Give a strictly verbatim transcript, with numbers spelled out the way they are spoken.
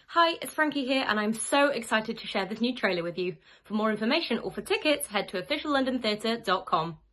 Hi, it's Frankie here and I'm so excited to share this new trailer with you. For more information or for tickets, head to official london theatre dot com.